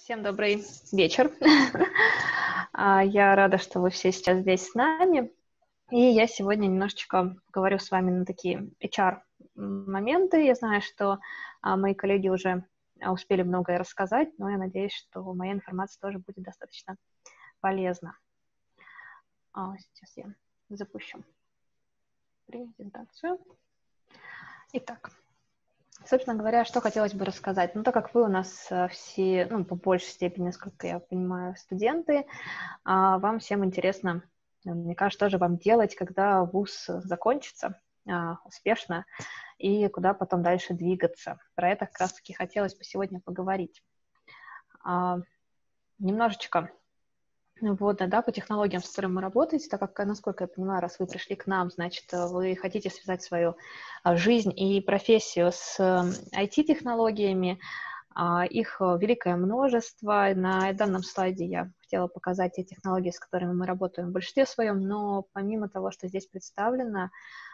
Всем добрый вечер. Я рада, что вы все сейчас здесь с нами. И я сегодня немножечко поговорю с вами на такие HR-моменты. Я знаю, что мои коллеги уже успели многое рассказать, но я надеюсь, что моя информация тоже будет достаточно полезна. Сейчас я запущу презентацию. Итак. Собственно говоря, что хотелось бы рассказать. Так как вы у нас все, по большей степени, насколько я понимаю, студенты, вам всем интересно, мне кажется, тоже вам делать, когда вуз закончится успешно, и куда потом дальше двигаться. Про это как раз-таки хотелось бы сегодня поговорить. Немножечко вводно, по технологиям, с которыми мы работаете, так как, насколько я понимаю, раз вы пришли к нам, значит, вы хотите связать свою жизнь и профессию с IT-технологиями. Их великое множество. На данном слайде я хотела показать те технологии, с которыми мы работаем в большинстве своем, но помимо того, что здесь представлено,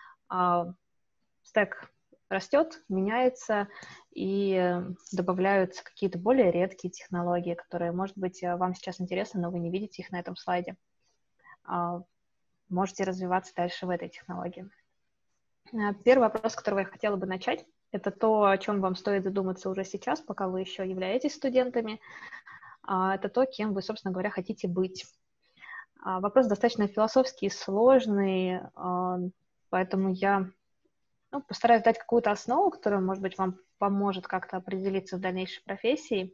стэк растет, меняется, и добавляются какие-то более редкие технологии, которые, может быть, вам сейчас интересны, но вы не видите их на этом слайде. Можете развиваться дальше в этой технологии. Первый вопрос, с которого я хотела бы начать, это то, о чем вам стоит задуматься уже сейчас, пока вы еще являетесь студентами. Это то, кем вы, собственно говоря, хотите быть. Вопрос достаточно философский и сложный, поэтому я постараюсь дать какую-то основу, которая, может быть, вам поможет как-то определиться в дальнейшей профессии.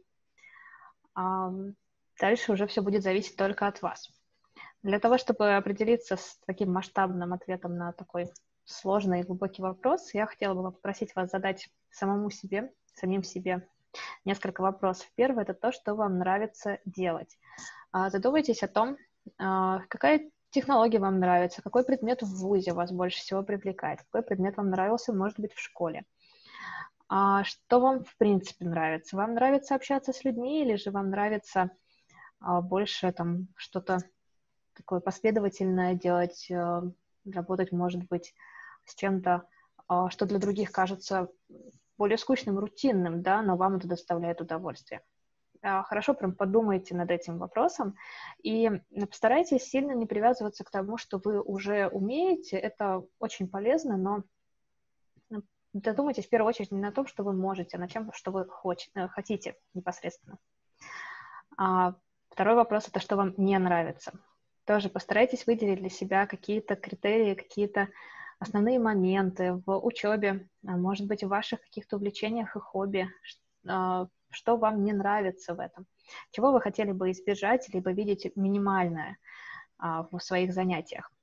Дальше уже все будет зависеть только от вас. Для того, чтобы определиться с таким масштабным ответом на такой сложный и глубокий вопрос, я хотела бы попросить вас задать самим себе несколько вопросов. Первый – это то, что вам нравится делать. Задумайтесь о том, какая технология вам нравится, какой предмет в вузе вас больше всего привлекает, какой предмет вам нравился, может быть, в школе. Что вам, в принципе, нравится? Вам нравится общаться с людьми или же вам нравится больше что-то такое последовательное делать, работать, может быть, с чем-то, что для других кажется более скучным, рутинным, но вам это доставляет удовольствие. Хорошо прям подумайте над этим вопросом и постарайтесь сильно не привязываться к тому, что вы уже умеете. Это очень полезно, но задумайтесь в первую очередь не на том, что вы можете, а на чем, что вы хотите непосредственно. Второй вопрос – это что вам не нравится. Тоже постарайтесь выделить для себя какие-то критерии, какие-то основные моменты в учебе, может быть, в ваших каких-то увлечениях и хобби, что вам не нравится в этом, чего вы хотели бы избежать, либо видеть минимальное в своих занятиях.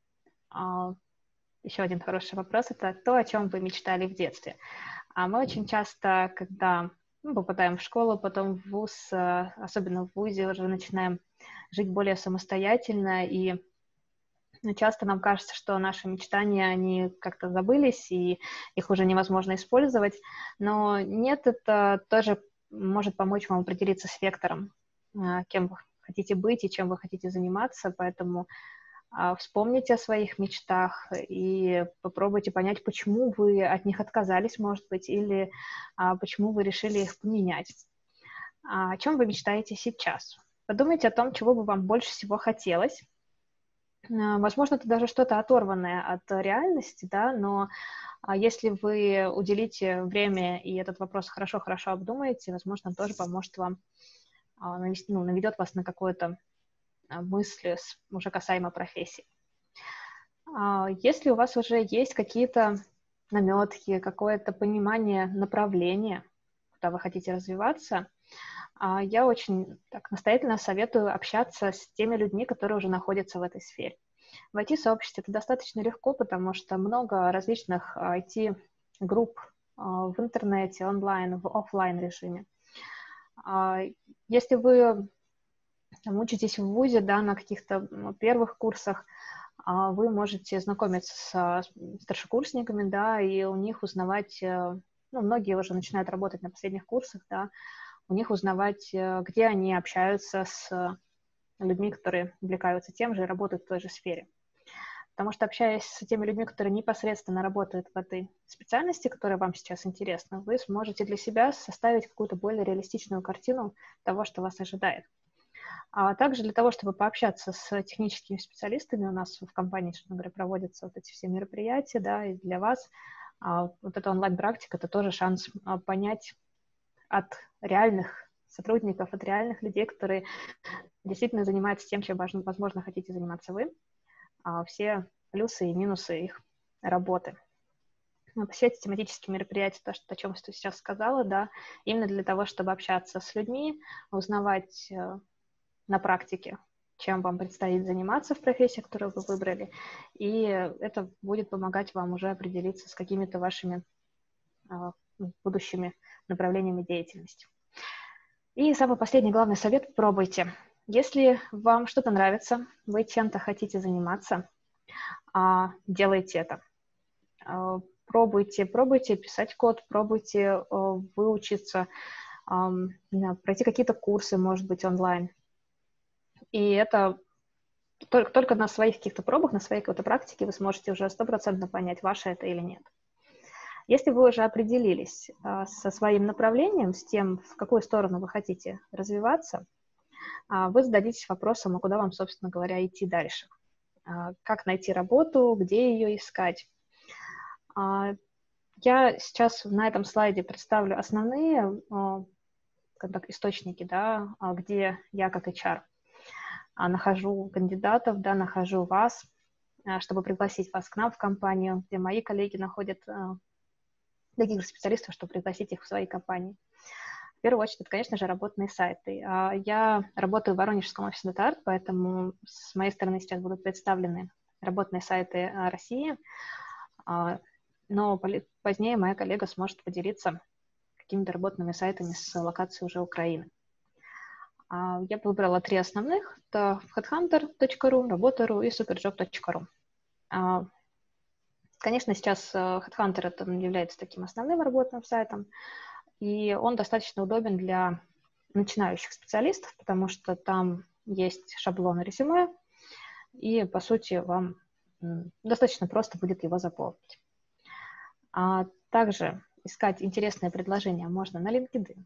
Еще один хороший вопрос – это то, о чем вы мечтали в детстве. Мы очень часто, когда попадаем в школу, потом в вуз, особенно в вузе, уже начинаем жить более самостоятельно, и часто нам кажется, что наши мечтания, они как-то забылись, и их уже невозможно использовать, но нет, это тоже может помочь вам определиться с вектором, кем вы хотите быть и чем вы хотите заниматься, поэтому вспомните о своих мечтах и попробуйте понять, почему вы от них отказались, может быть, или почему вы решили их поменять. О чем вы мечтаете сейчас? Подумайте о том, чего бы вам больше всего хотелось. Возможно, это даже что-то оторванное от реальности, но если вы уделите время и этот вопрос хорошо-хорошо обдумаете, возможно, тоже поможет вам, наведет вас на какую-то мысль уже касаемо профессии. Если у вас уже есть какие-то наметки, какое-то понимание направления, куда вы хотите развиваться, я очень настоятельно советую общаться с теми людьми, которые уже находятся в этой сфере. В IT-сообществе это достаточно легко, потому что много различных IT-групп в интернете, онлайн, в офлайн режиме. Если вы учитесь в вузе, на каких-то первых курсах, вы можете знакомиться с старшекурсниками, и у них узнавать, многие уже начинают работать на последних курсах, у них узнавать, где они общаются с людьми, которые увлекаются тем же и работают в той же сфере. потому что, общаясь с теми людьми, которые непосредственно работают в этой специальности, которая вам сейчас интересна, вы сможете для себя составить какую-то более реалистичную картину того, что вас ожидает. А также для того, чтобы пообщаться с техническими специалистами, у нас в компании, собственно говоря, проводятся вот эти все мероприятия, да, и для вас вот эта онлайн-практика — это тоже шанс понять от реальных сотрудников, от реальных людей, которые действительно занимаются тем, чем, возможно, хотите заниматься вы, все плюсы и минусы их работы. Все эти тематические мероприятия, то, о чем я сейчас сказала, да, именно для того, чтобы общаться с людьми, узнавать на практике, чем вам предстоит заниматься в профессии, которую вы выбрали, и это будет помогать вам уже определиться с какими-то вашими будущими направлениями деятельности. И самый последний главный совет — пробуйте. Если вам что-то нравится, вы чем-то хотите заниматься, делайте это. Пробуйте писать код, пробуйте выучиться, пройти какие-то курсы, может быть, онлайн. И это только на своих каких-то пробах, на своей какой-то практике вы сможете уже 100% понять, ваше это или нет. Если вы уже определились со своим направлением, с тем, в какую сторону вы хотите развиваться, вы зададитесь вопросом, а куда вам, собственно говоря, идти дальше. Как найти работу, где ее искать. Я сейчас на этом слайде представлю основные источники, да, где я как HR нахожу кандидатов, да, нахожу вас, чтобы пригласить вас к нам в компанию, где мои коллеги находят таких же специалистов, чтобы пригласить их в свои компании. В первую очередь, это, конечно же, работные сайты. Я работаю в Воронежском офисе DataArt, поэтому с моей стороны сейчас будут представлены работные сайты России, но позднее моя коллега сможет поделиться какими-то работными сайтами с локацией уже Украины. Я выбрала 3 основных. Это headhunter.ru, работа.ру и superjob.ru. Конечно, сейчас Headhunter это является таким основным работным сайтом, и он достаточно удобен для начинающих специалистов, потому что там есть шаблон резюме, и, по сути, вам достаточно просто будет его заполнить. Также искать интересные предложения можно на LinkedIn.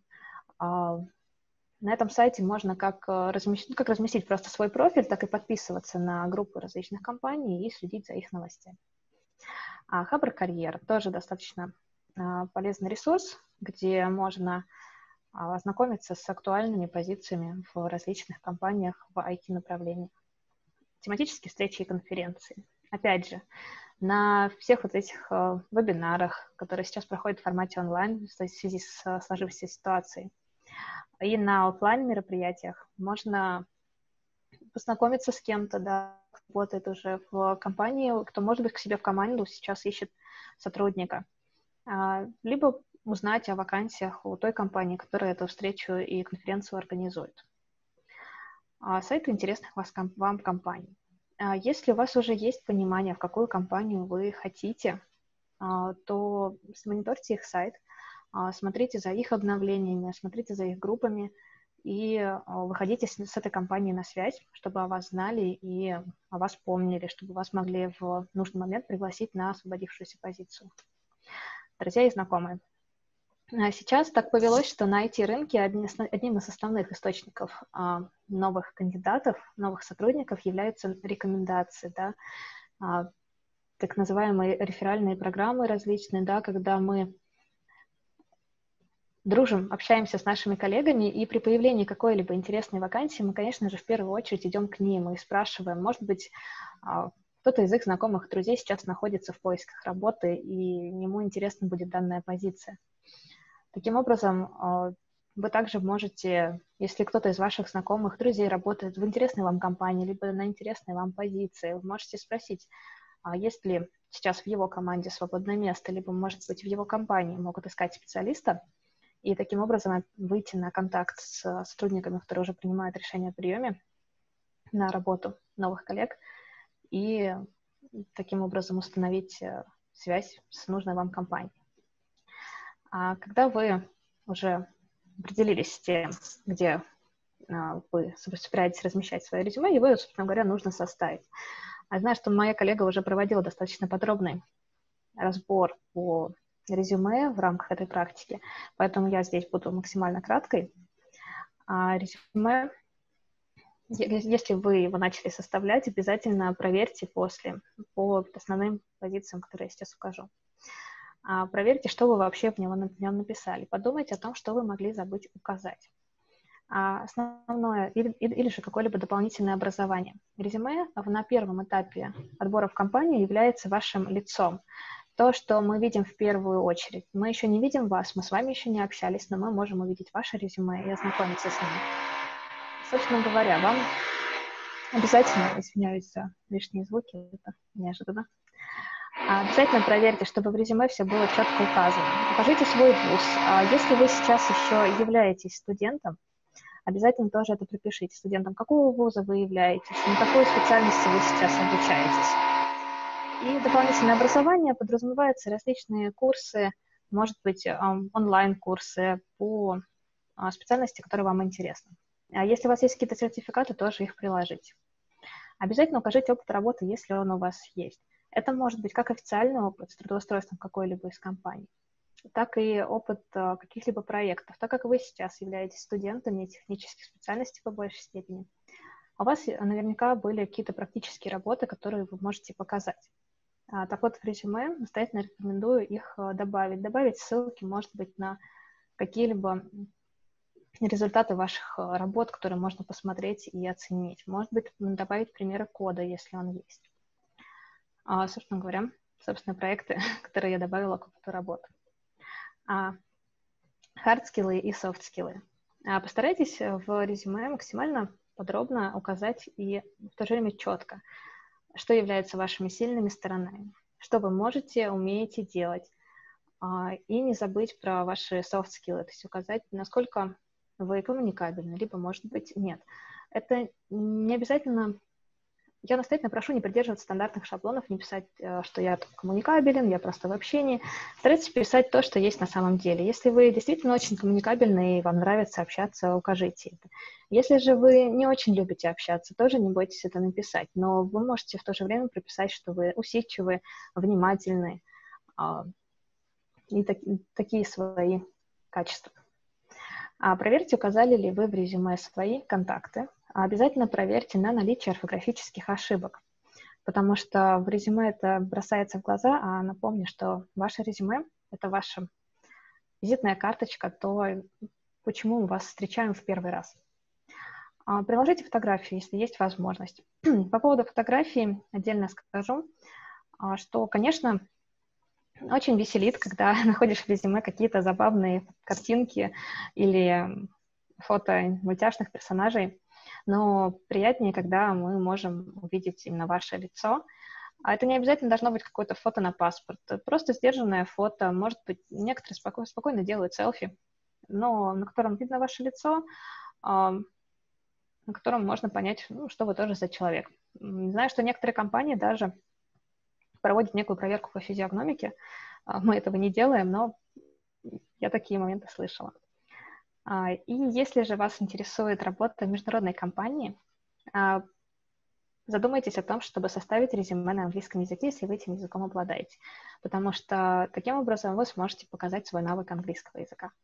На этом сайте можно как разместить просто свой профиль, так и подписываться на группы различных компаний и следить за их новостями. Хабр Карьер тоже достаточно полезный ресурс, где можно ознакомиться с актуальными позициями в различных компаниях в IT-направлении. Тематические встречи и конференции. Опять же, на всех вот этих вебинарах, которые сейчас проходят в формате онлайн в связи с сложившейся ситуацией, и на офлайн мероприятиях можно познакомиться с кем-то, да, кто работает уже в компании, кто, может быть, к себе в команду сейчас ищет сотрудника, либо узнать о вакансиях у той компании, которая эту встречу и конференцию организует. Сайты интересных вам компаний. Если у вас уже есть понимание, в какую компанию вы хотите, то смониторьте их сайт, смотрите за их обновлениями, смотрите за их группами и выходите с этой компанией на связь, чтобы о вас знали и о вас помнили, чтобы вас могли в нужный момент пригласить на освободившуюся позицию. Друзья и знакомые. Сейчас так повелось, что на IT-рынке одним из основных источников новых кандидатов, новых сотрудников являются рекомендации, да, так называемые реферальные программы различные, да, когда мы дружим, общаемся с нашими коллегами, и при появлении какой-либо интересной вакансии мы, конечно же, в первую очередь идем к ним и спрашиваем, может быть, кто-то из их знакомых, друзей сейчас находится в поисках работы, и ему интересна будет данная позиция. Таким образом, вы также можете, если кто-то из ваших знакомых, друзей работает в интересной вам компании, либо на интересной вам позиции, вы можете спросить, есть ли сейчас в его команде свободное место, либо, может быть, в его компании могут искать специалиста, и таким образом выйти на контакт с сотрудниками, которые уже принимают решение о приеме на работу новых коллег, и таким образом установить связь с нужной вам компанией. А когда вы уже определились с тем, где вы собираетесь размещать свое резюме, его, собственно говоря, нужно составить. Знаю, что моя коллега уже проводила достаточно подробный разбор по резюме в рамках этой практики, поэтому я здесь буду максимально краткой. Резюме, если вы его начали составлять, обязательно проверьте после по основным позициям, которые я сейчас укажу. Проверьте, что вы вообще в нем написали. Подумайте о том, что вы могли забыть указать. Основное или же какое-либо дополнительное образование. Резюме на первом этапе отбора в компанию является вашим лицом. То, что мы видим в первую очередь. Мы еще не видим вас, мы с вами еще не общались, но мы можем увидеть ваше резюме и ознакомиться с ним. Собственно говоря, вам обязательно, извиняюсь за лишние звуки, это неожиданно, обязательно проверьте, чтобы в резюме все было четко указано. Укажите свой вуз. Если вы сейчас еще являетесь студентом, обязательно тоже это пропишите студентам, какого вуза вы являетесь, на какой специальности вы сейчас обучаетесь. И дополнительное образование подразумевается различные курсы, может быть, онлайн-курсы по специальности, которая вам интересна. А если у вас есть какие-то сертификаты, тоже их приложите. Обязательно укажите опыт работы, если он у вас есть. Это может быть как официальный опыт с трудоустройством какой-либо из компаний, так и опыт каких-либо проектов. Так как вы сейчас являетесь студентами технических специальностей по большей степени, у вас наверняка были какие-то практические работы, которые вы можете показать. Так вот, в резюме настоятельно рекомендую их добавить. Добавить ссылки, может быть, на какие-либо результаты ваших работ, которые можно посмотреть и оценить. Может быть, добавить примеры кода, если он есть. Собственно говоря, проекты, которые я добавила к опыту работы. Hard-скиллы и soft-скиллы. Постарайтесь в резюме максимально подробно указать и в то же время четко, что является вашими сильными сторонами, что вы можете, умеете делать. И не забыть про ваши soft-скиллы, то есть указать, насколько вы коммуникабельны, либо, может быть, нет. Это не обязательно... Я настоятельно прошу не придерживаться стандартных шаблонов, не писать, что я коммуникабелен, я просто в общении. Старайтесь писать то, что есть на самом деле. Если вы действительно очень коммуникабельны и вам нравится общаться, укажите это. Если же вы не очень любите общаться, тоже не бойтесь это написать. Но вы можете в то же время прописать, что вы усидчивы, внимательны и такие свои качества. Проверьте, указали ли вы в резюме свои контакты. Обязательно проверьте на наличие орфографических ошибок, потому что в резюме это бросается в глаза, а напомню, что ваше резюме — это ваша визитная карточка, то, почему мы вас встречаем в первый раз. Приложите фотографии, если есть возможность. По поводу фотографий отдельно скажу, что, конечно, очень веселит, когда находишь в резюме какие-то забавные картинки или фото мультяшных персонажей, но приятнее, когда мы можем увидеть именно ваше лицо. Это не обязательно должно быть какое-то фото на паспорт, просто сдержанное фото. Может быть, некоторые спокойно делают селфи, но на котором видно ваше лицо, на котором можно понять, что вы тоже за человек. Знаю, что некоторые компании даже проводят некую проверку по физиогномике. Мы этого не делаем, но я такие моменты слышала. И если же вас интересует работа в международной компании, задумайтесь о том, чтобы составить резюме на английском языке, если вы этим языком обладаете, потому что таким образом вы сможете показать свой навык английского языка.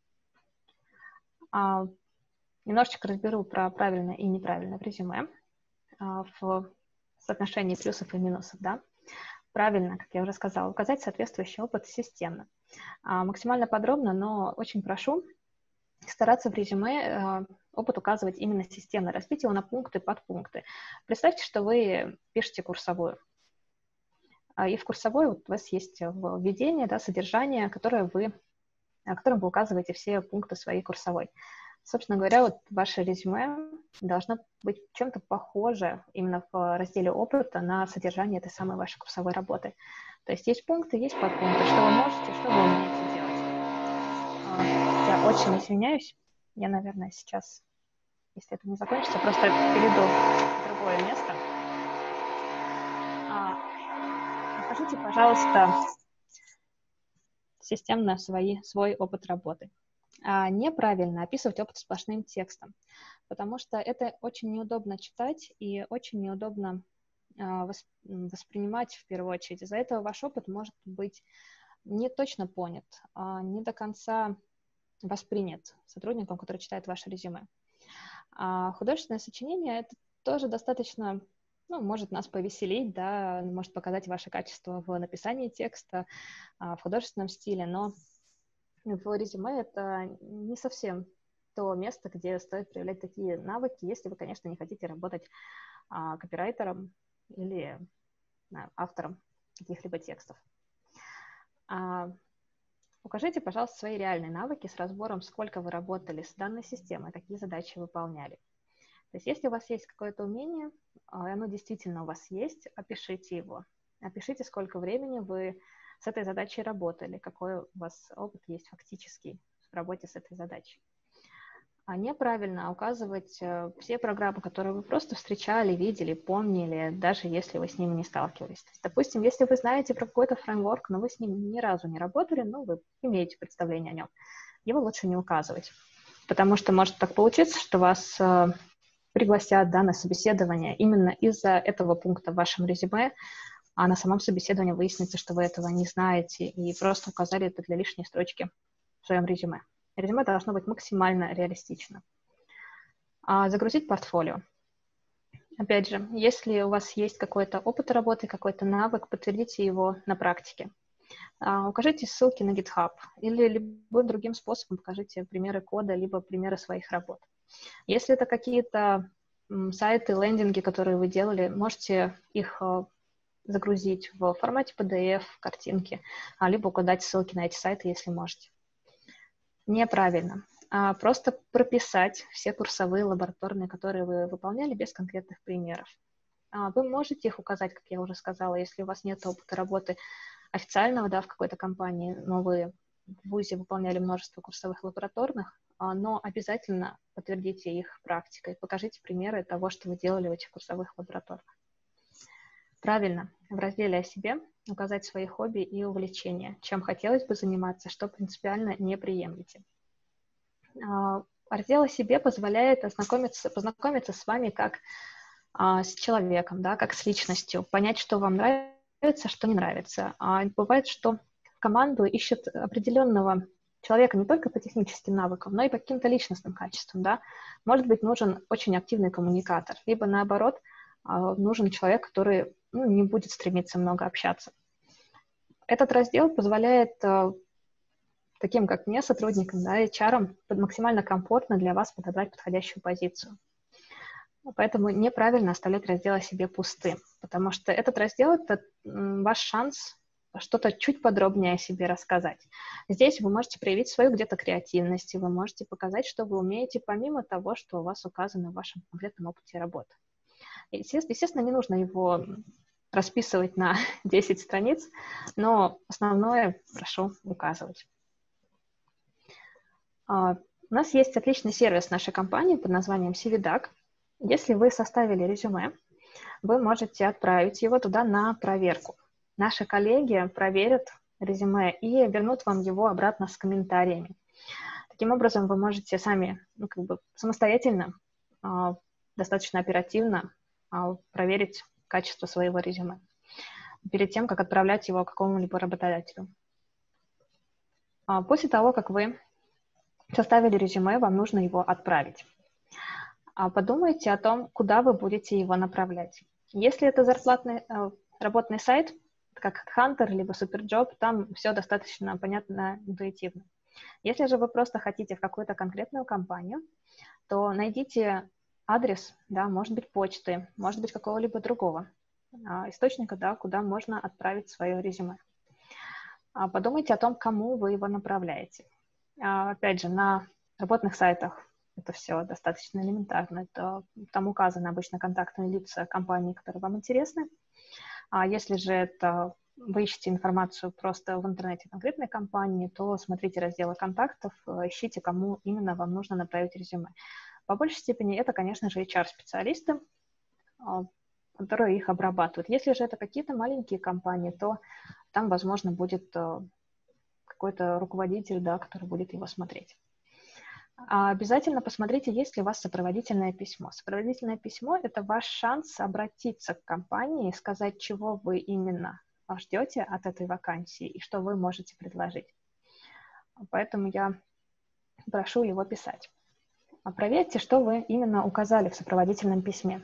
Немножечко разберу про правильное и неправильное в резюме в соотношении плюсов и минусов, да. Правильно, как я уже сказала, указать соответствующий опыт системно. Максимально подробно, но очень прошу стараться в резюме опыт указывать именно системно, разбить его на пункты, подпункты. Представьте, что вы пишете курсовую. И в курсовой у вас есть введение, да, содержание, которым вы указываете все пункты своей курсовой. Собственно говоря, вот ваше резюме должно быть чем-то похоже именно в разделе опыта на содержание этой самой вашей курсовой работы. То есть есть пункты, есть подпункты, что вы можете, что вы умеете делать. Я очень извиняюсь. Я, наверное, сейчас, если это не закончится, просто перейду в другое место. Покажите, пожалуйста, системно свой опыт работы. Неправильно описывать опыт сплошным текстом, потому что это очень неудобно читать и очень неудобно воспринимать в первую очередь. Из-за этого ваш опыт может быть не точно понят, не до конца воспринят сотрудником, который читает ваше резюме. А художественное сочинение — это тоже достаточно, может нас повеселить, да, может показать ваше качество в написании текста, в художественном стиле, но в резюме это не совсем то место, где стоит проявлять такие навыки, если вы, конечно, не хотите работать копирайтером или автором каких-либо текстов. Укажите, пожалуйста, свои реальные навыки с разбором, сколько вы работали с данной системой, какие задачи выполняли. То есть если у вас есть какое-то умение, оно действительно у вас есть, опишите его. Опишите, сколько времени вы с этой задачей работали, какой у вас опыт есть фактический в работе с этой задачей. А неправильно указывать все программы, которые вы просто встречали, видели, помнили, даже если вы с ними не сталкивались. То есть, допустим, если вы знаете про какой-то фреймворк, но вы с ним ни разу не работали, но вы имеете представление о нем, его лучше не указывать. Потому что может так получиться, что вас пригласят на собеседование именно из-за этого пункта в вашем резюме, а на самом собеседовании выяснится, что вы этого не знаете и просто указали это для лишней строчки в своем резюме. Резюме должно быть максимально реалистично. Загрузить портфолио. Опять же, если у вас есть какой-то опыт работы, какой-то навык, подтвердите его на практике. Укажите ссылки на GitHub или любым другим способом покажите примеры кода, либо примеры своих работ. Если это какие-то сайты, лендинги, которые вы делали, можете их загрузить в формате PDF, картинки, либо указать ссылки на эти сайты, если можете. Неправильно. Просто прописать все курсовые, лабораторные, которые вы выполняли, без конкретных примеров. Вы можете их указать, как я уже сказала, если у вас нет опыта работы официального, да, в какой-то компании, но вы в ВУЗе выполняли множество курсовых лабораторных, но обязательно подтвердите их практикой, покажите примеры того, что вы делали в этих курсовых лабораторных. Правильно, в разделе «О себе» указать свои хобби и увлечения, чем хотелось бы заниматься, что принципиально не приемлете. Раздел «О себе» позволяет познакомиться с вами как с человеком, да, как с личностью, понять, что вам нравится, что не нравится. Бывает, что в команду ищут определенного человека не только по техническим навыкам, но и по каким-то личностным качествам. Да. Может быть, нужен очень активный коммуникатор, либо наоборот, нужен человек, который не будет стремиться много общаться. Этот раздел позволяет таким, как мне, сотрудникам, да, HR, максимально комфортно для вас подобрать подходящую позицию. Поэтому неправильно оставлять раздел «О себе» пустым, потому что этот раздел — это ваш шанс что-то чуть подробнее о себе рассказать. Здесь вы можете проявить свою где-то креативность, вы можете показать, что вы умеете, помимо того, что у вас указано в вашем конкретном опыте работы. Естественно, не нужно его расписывать на 10 страниц, но основное прошу указывать. У нас есть отличный сервис нашей компании под названием CVDAC. Если вы составили резюме, вы можете отправить его туда на проверку. Наши коллеги проверят резюме и вернут вам его обратно с комментариями. Таким образом, вы можете сами, самостоятельно, достаточно оперативно проверить качество своего резюме перед тем, как отправлять его какому-либо работодателю. После того, как вы составили резюме, вам нужно его отправить. Подумайте о том, куда вы будете его направлять. Если это зарплатный работный сайт, как HeadHunter либо SuperJob, там все достаточно понятно, интуитивно. Если же вы просто хотите в какую-то конкретную компанию, то найдите адрес, да, может быть, почты, может быть, какого-либо другого источника, да, куда можно отправить свое резюме. Подумайте о том, кому вы его направляете. Опять же, на работных сайтах это все достаточно элементарно. Там указаны обычно контактные лица компаний, которые вам интересны. А если же это вы ищете информацию просто в интернете конкретной компании, то смотрите разделы контактов, ищите, кому именно вам нужно направить резюме. По большей степени это, конечно же, HR-специалисты, которые их обрабатывают. Если же это какие-то маленькие компании, то там, возможно, будет какой-то руководитель, да, который будет его смотреть. Обязательно посмотрите, есть ли у вас сопроводительное письмо. Сопроводительное письмо – это ваш шанс обратиться к компании, сказать, чего вы именно ждете от этой вакансии и что вы можете предложить. Поэтому я прошу его писать. Проверьте, что вы именно указали в сопроводительном письме.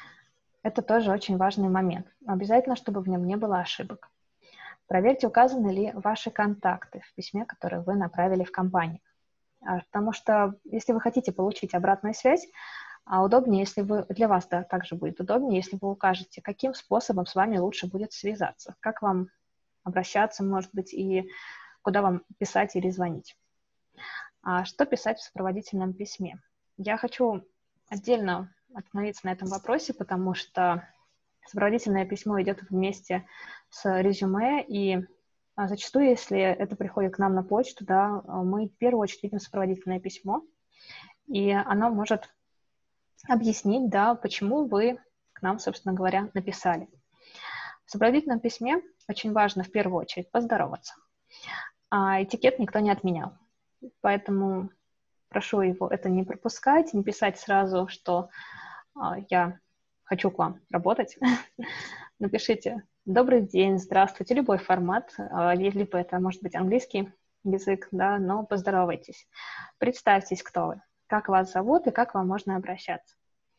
Это тоже очень важный момент. Обязательно, чтобы в нем не было ошибок. Проверьте, указаны ли ваши контакты в письме, которое вы направили в компанию. Потому что, если вы хотите получить обратную связь, удобнее, если для вас также будет удобнее, если вы укажете, каким способом с вами лучше будет связаться, как вам обращаться, может быть, и куда вам писать или звонить. Что писать в сопроводительном письме? Я хочу отдельно остановиться на этом вопросе, потому что сопроводительное письмо идет вместе с резюме, и зачастую, если это приходит к нам на почту, да, мы в первую очередь видим сопроводительное письмо, и оно может объяснить, да, почему вы к нам, собственно говоря, написали. В сопроводительном письме очень важно в первую очередь поздороваться. Этикет никто не отменял, поэтому прошу его это не пропускать, не писать сразу, что я хочу к вам работать. Напишите «Добрый день», «Здравствуйте», любой формат, либо это может быть английский язык, да, но поздоровайтесь. Представьтесь, кто вы, как вас зовут и как вам можно обращаться.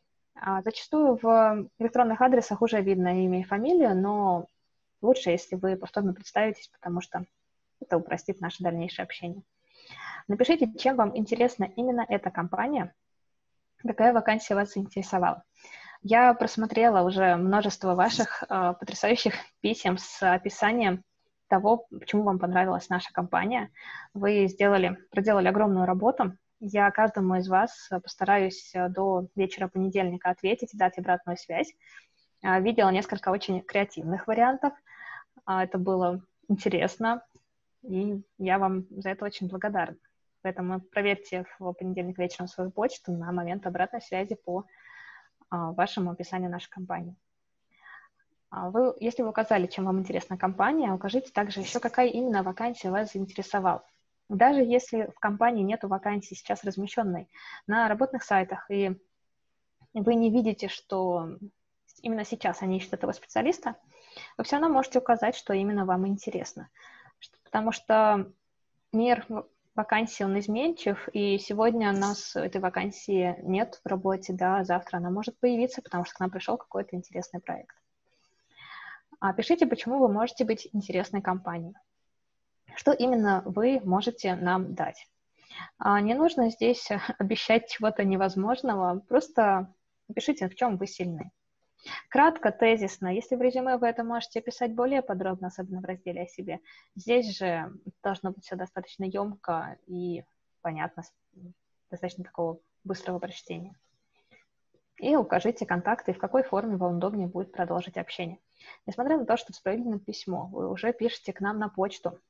Зачастую в электронных адресах уже видно имя и фамилия, но лучше, если вы повторно представитесь, потому что это упростит наше дальнейшее общение. Напишите, чем вам интересна именно эта компания, какая вакансия вас заинтересовала. Я просмотрела уже множество ваших потрясающих писем с описанием того, почему вам понравилась наша компания. Вы проделали огромную работу. Я каждому из вас постараюсь до вечера понедельника ответить и дать обратную связь. Видела несколько очень креативных вариантов. Это было интересно, и я вам за это очень благодарна. Поэтому проверьте в понедельник вечером свою почту на момент обратной связи по вашему описанию нашей компании. Если вы указали, чем вам интересна компания, укажите также еще, какая именно вакансия вас заинтересовала. Даже если в компании нет вакансии сейчас размещенной на работных сайтах, и вы не видите, что именно сейчас они ищут этого специалиста, вы все равно можете указать, что именно вам интересно. Потому что мир вакансий, он изменчив, и сегодня у нас этой вакансии нет в работе, да, завтра она может появиться, потому что к нам пришел какой-то интересный проект. Пишите, почему вы можете быть интересной компанией. Что именно вы можете нам дать. Не нужно здесь обещать чего-то невозможного, просто пишите, в чем вы сильны. Кратко, тезисно. Если в резюме вы это можете писать более подробно, особенно в разделе о себе, здесь же должно быть все достаточно емко и понятно, достаточно такого быстрого прочтения. И укажите контакты, в какой форме вам удобнее будет продолжить общение. Несмотря на то, что в сопроводительном письмо вы уже пишете к нам на почту,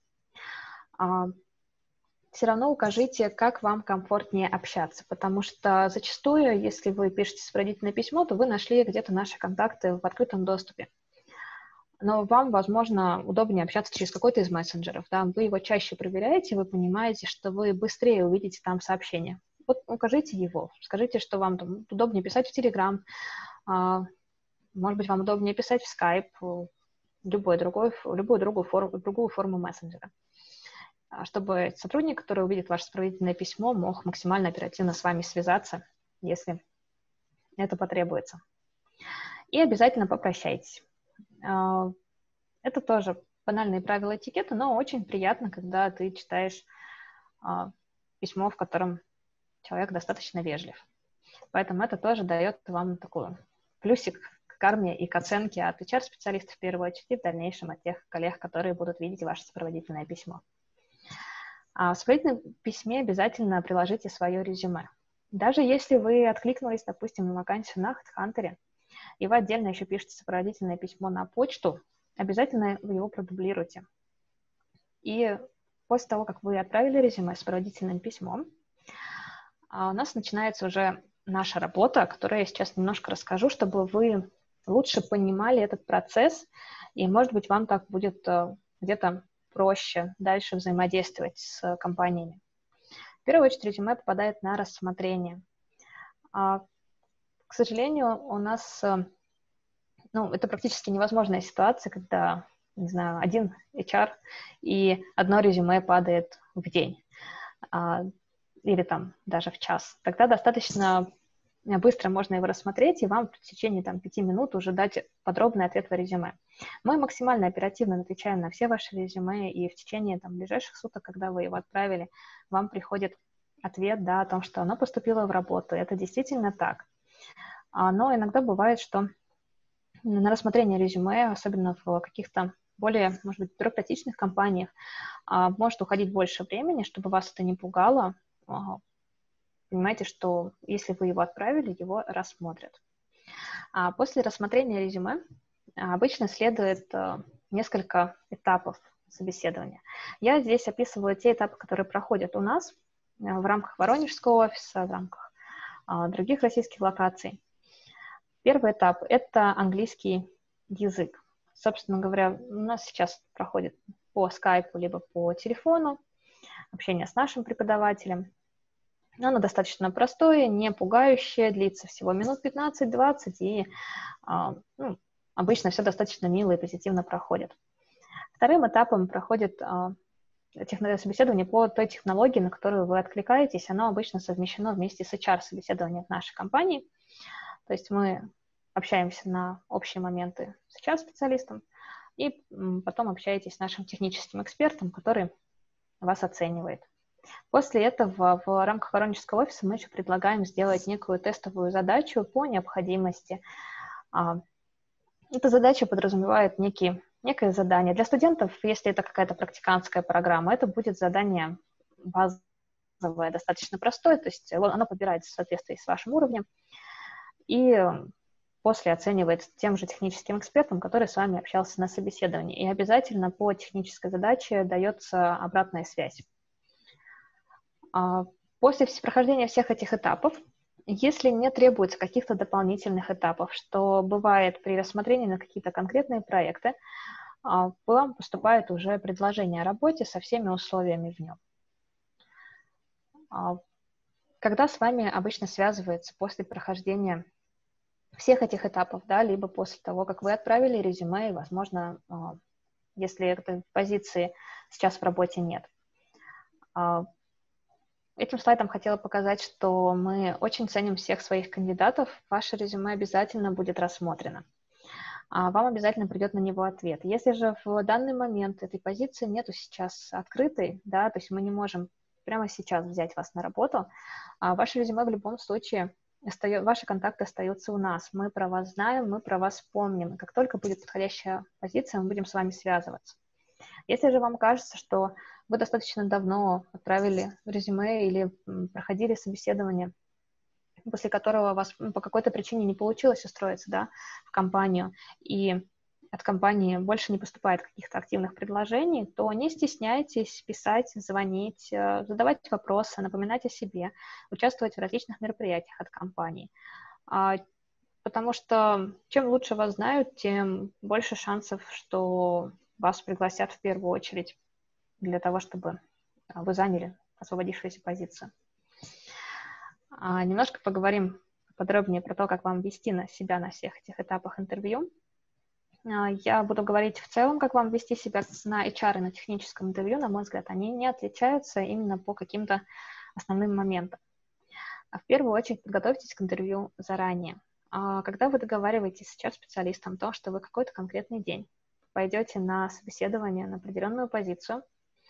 все равно укажите, как вам комфортнее общаться, потому что зачастую, если вы пишете сопроводительное письмо, то вы нашли где-то наши контакты в открытом доступе. Но вам, возможно, удобнее общаться через какой-то из мессенджеров. Да? Вы его чаще проверяете, вы понимаете, что вы быстрее увидите там сообщение. Вот укажите его, скажите, что вам там удобнее писать в Telegram, может быть, вам удобнее писать в Skype, любую другую форму мессенджера, чтобы сотрудник, который увидит ваше сопроводительное письмо, мог максимально оперативно с вами связаться, если это потребуется. И обязательно попрощайтесь. Это тоже банальные правила этикета, но очень приятно, когда ты читаешь письмо, в котором человек достаточно вежлив. Поэтому это тоже дает вам такой плюсик к карме и к оценке от HR-специалистов в первую очередь и в дальнейшем от тех коллег, которые будут видеть ваше сопроводительное письмо. В сопроводительном письме обязательно приложите свое резюме. Даже если вы откликнулись, допустим, на вакансию на HeadHunter, и вы отдельно еще пишете сопроводительное письмо на почту, обязательно вы его продублируйте. И после того, как вы отправили резюме с сопроводительным письмом, у нас начинается уже наша работа, о которой я сейчас немножко расскажу, чтобы вы лучше понимали этот процесс, и, может быть, вам так будет где-то проще дальше взаимодействовать с компаниями. первую очередь резюме попадает на рассмотрение. К сожалению, у нас, это практически невозможная ситуация, когда, не знаю, один HR и одно резюме падает в день или там даже в час. Тогда достаточно быстро можно его рассмотреть, и вам в течение 5 минут уже дать подробный ответ в резюме. Мы максимально оперативно отвечаем на все ваши резюме, и в течение ближайших суток, когда вы его отправили, вам приходит ответ, о том, что оно поступило в работу. Это действительно так. Но иногда бывает, что на рассмотрение резюме, особенно в каких-то более, может быть, бюрократичных компаниях, может уходить больше времени, чтобы вас это не пугало. Понимаете, что если вы его отправили, его рассмотрят. После рассмотрения резюме обычно следует несколько этапов собеседования. Я здесь описываю те этапы, которые проходят у нас в рамках Воронежского офиса, в рамках других российских локаций. Первый этап – это английский язык. Собственно говоря, у нас сейчас проходит по скайпу либо по телефону общение с нашим преподавателем. Оно достаточно простое, не пугающее, длится всего минут 15-20, и обычно все достаточно мило и позитивно проходит. Вторым этапом проходит собеседование по той технологии, на которую вы откликаетесь. Оно обычно совмещено вместе с HR-собеседованием в нашей компании. То есть мы общаемся на общие моменты с HR-специалистом, и потом общаетесь с нашим техническим экспертом, который вас оценивает. После этого в рамках Воронежского офиса мы еще предлагаем сделать некую тестовую задачу по необходимости. Эта задача подразумевает некое задание. Для студентов, если это какая-то практикантская программа, это будет задание базовое, достаточно простое, то есть оно подбирается в соответствии с вашим уровнем и после оценивается тем же техническим экспертом, который с вами общался на собеседовании. И обязательно по технической задаче дается обратная связь. После прохождения всех этих этапов, если не требуется каких-то дополнительных этапов, что бывает при рассмотрении на какие-то конкретные проекты, вам поступает уже предложение о работе со всеми условиями в нем. Когда с вами обычно связывается после прохождения всех этих этапов, либо после того, как вы отправили резюме, и, возможно, если этой позиции сейчас в работе нет. Этим слайдом хотела показать, что мы очень ценим всех своих кандидатов. Ваше резюме обязательно будет рассмотрено. Вам обязательно придет на него ответ. Если же в данный момент этой позиции нету сейчас открытой, то есть мы не можем прямо сейчас взять вас на работу, ваше резюме в любом случае, ваши контакты остаются у нас. Мы про вас знаем, мы про вас помним. И как только будет подходящая позиция, мы будем с вами связываться. Если же вам кажется, что вы достаточно давно отправили резюме или проходили собеседование, после которого у вас по какой-то причине не получилось устроиться в компанию, и от компании больше не поступает каких-то активных предложений, то не стесняйтесь писать, звонить, задавать вопросы, напоминать о себе, участвовать в различных мероприятиях от компании. Потому что чем лучше вас знают, тем больше шансов, что вас пригласят в первую очередь для того, чтобы вы заняли освободившуюся позицию. Немножко поговорим подробнее про то, как вам вести себя на всех этих этапах интервью. Я буду говорить в целом, как вам вести себя на HR и на техническом интервью. На мой взгляд, они не отличаются именно по каким-то основным моментам. В первую очередь подготовьтесь к интервью заранее. Когда вы договариваетесь с HR-специалистом о том, что вы какой-то конкретный день пойдете на собеседование на определенную позицию,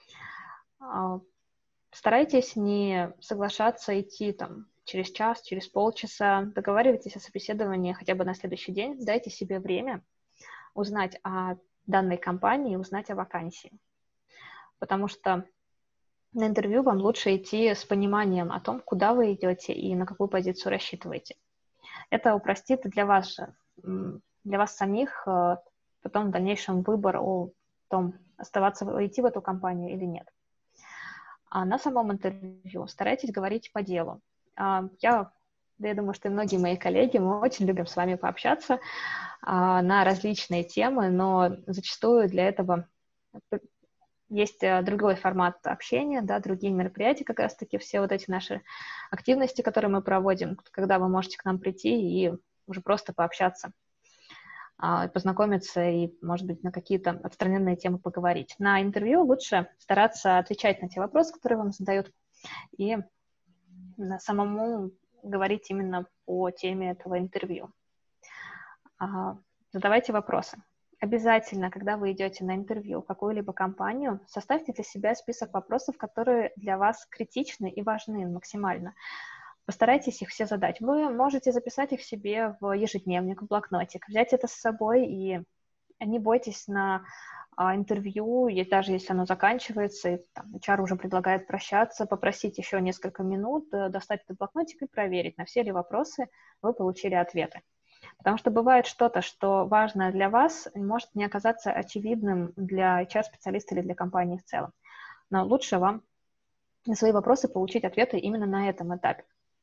старайтесь не соглашаться идти через час, через полчаса, договаривайтесь о собеседовании хотя бы на следующий день, дайте себе время узнать о данной компании, узнать о вакансии. Потому что на интервью вам лучше идти с пониманием о том, куда вы идете и на какую позицию рассчитываете. Это упростит для вас самих потом в дальнейшем выбор о том, идти в эту компанию или нет. А на самом интервью старайтесь говорить по делу. Я думаю, что и многие мои коллеги, мы очень любим с вами пообщаться на различные темы, но зачастую для этого Есть другой формат общения, да, другие мероприятия, как раз-таки все вот эти наши активности, которые мы проводим, когда вы можете к нам прийти и уже просто пообщаться, познакомиться и, может быть, на какие-то отстраненные темы поговорить. На интервью лучше стараться отвечать на те вопросы, которые вам задают, и самому говорить именно по теме этого интервью. Задавайте вопросы. Обязательно, когда вы идете на интервью в какую-либо компанию, составьте для себя список вопросов, которые для вас критичны и важны максимально. Постарайтесь их все задать. Вы можете записать их себе в ежедневник, в блокнотик, взять это с собой и не бойтесь на интервью, и даже если оно заканчивается, и там, HR уже предлагает прощаться, попросить еще несколько минут, достать этот блокнотик и проверить, на все ли вопросы вы получили ответы. Потому что бывает что-то, что важно для вас, может не оказаться очевидным для HR-специалиста или для компании в целом. Но лучше вам на свои вопросы получить ответы именно на этом этапе.